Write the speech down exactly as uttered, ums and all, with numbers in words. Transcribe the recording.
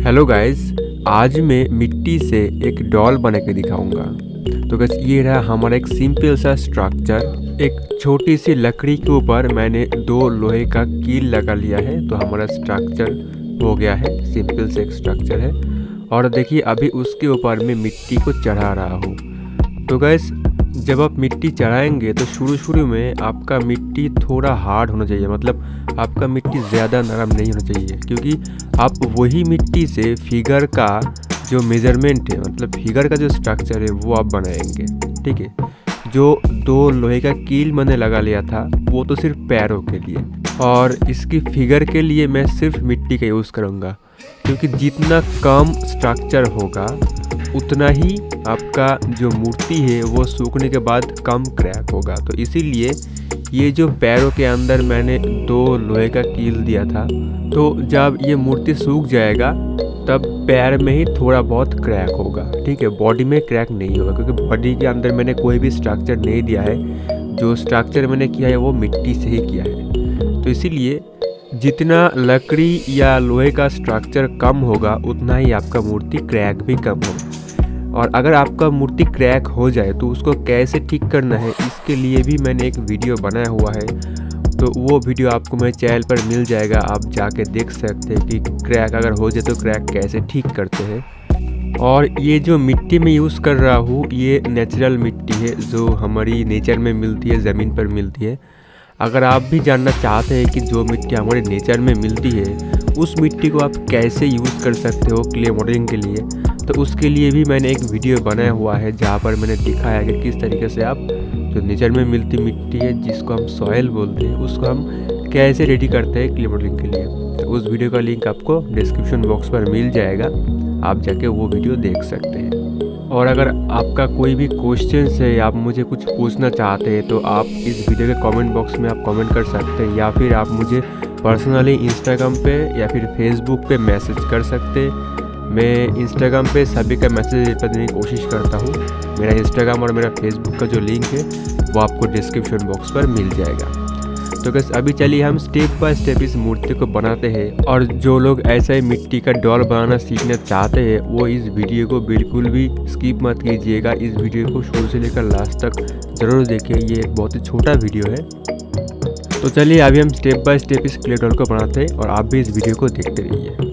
Hello guys, आज मैं मिट्टी से एक डॉल बना के दिखाऊंगा। तो गाइस ये रहा हमारा एक सिंपल सा स्ट्रक्चर। एक छोटी सी लकड़ी के ऊपर मैंने दो लोहे का कील लगा लिया है, तो हमारा स्ट्रक्चर हो गया है। सिंपल से एक स्ट्रक्चर है। और देखिए अभी उसके ऊपर मैं मिट्टी को चढ़ा रहा हूँ। तो गाइस जब आप मिट्टी चढ़ाएंगे तो शुरू शुरू में आपका मिट्टी थोड़ा हार्ड होना चाहिए, मतलब आपका मिट्टी ज़्यादा नरम नहीं होना चाहिए, क्योंकि आप वही मिट्टी से फिगर का जो मेजरमेंट है, मतलब फिगर का जो स्ट्रक्चर है वो आप बनाएंगे। ठीक है, जो दो लोहे का कील मैंने लगा लिया था वो तो सिर्फ पैरों के लिए, और इसकी फिगर के लिए मैं सिर्फ मिट्टी का यूज़ करूँगा, क्योंकि जितना कम स्ट्रक्चर होगा उतना ही आपका जो मूर्ति है वो सूखने के बाद कम क्रैक होगा। तो इसीलिए ये जो पैरों के अंदर मैंने दो लोहे का कील दिया था, तो जब ये मूर्ति सूख जाएगा तब पैर में ही थोड़ा बहुत क्रैक होगा। ठीक है, बॉडी में क्रैक नहीं होगा, क्योंकि बॉडी के अंदर मैंने कोई भी स्ट्रक्चर नहीं दिया है। जो स्ट्रक्चर मैंने किया है वो मिट्टी से ही किया है। तो इसीलिए जितना लकड़ी या लोहे का स्ट्रक्चर कम होगा उतना ही आपका मूर्ति क्रैक भी कम होगा। और अगर आपका मूर्ति क्रैक हो जाए तो उसको कैसे ठीक करना है, इसके लिए भी मैंने एक वीडियो बनाया हुआ है। तो वो वीडियो आपको मेरे चैनल पर मिल जाएगा, आप जाके देख सकते हैं कि क्रैक अगर हो जाए तो क्रैक कैसे ठीक करते हैं। और ये जो मिट्टी में यूज़ कर रहा हूँ ये नेचुरल मिट्टी है, जो हमारी नेचर में मिलती है, ज़मीन पर मिलती है। अगर आप भी जानना चाहते हैं कि जो मिट्टी हमारे नेचर में मिलती है उस मिट्टी को आप कैसे यूज़ कर सकते हो क्ले मॉडलिंग के लिए, तो उसके लिए भी मैंने एक वीडियो बनाया हुआ है, जहाँ पर मैंने दिखाया कि किस तरीके से आप जो नेचर में मिलती मिट्टी है, जिसको हम सॉइल बोलते हैं, उसको हम कैसे रेडी करते हैं क्ले मॉडलिंग के लिए। तो उस वीडियो का लिंक आपको डिस्क्रिप्शन बॉक्स पर मिल जाएगा, आप जाके वो वीडियो देख सकते हैं। और अगर आपका कोई भी क्वेश्चन है या आप मुझे कुछ पूछना चाहते हैं तो आप इस वीडियो के कमेंट बॉक्स में आप कमेंट कर सकते हैं, या फिर आप मुझे पर्सनली इंस्टाग्राम पे या फिर फेसबुक पे मैसेज कर सकते हैं। मैं इंस्टाग्राम पे सभी का मैसेज रिप्लाई देने की कोशिश करता हूँ। मेरा इंस्टाग्राम और मेरा फेसबुक का जो लिंक है वो आपको डिस्क्रिप्शन बॉक्स पर मिल जाएगा। तो बस अभी चलिए हम स्टेप बाय स्टेप इस मूर्ति को बनाते हैं। और जो लोग ऐसा ही मिट्टी का डॉल बनाना सीखना चाहते हैं वो इस वीडियो को बिल्कुल भी स्किप मत कीजिएगा। इस वीडियो को शुरू से लेकर लास्ट तक ज़रूर देखिए, ये एक बहुत ही छोटा वीडियो है। तो चलिए अभी हम स्टेप बाय स्टेप इस क्ले डॉल को बनाते हैं और आप भी इस वीडियो को देखते रहिए।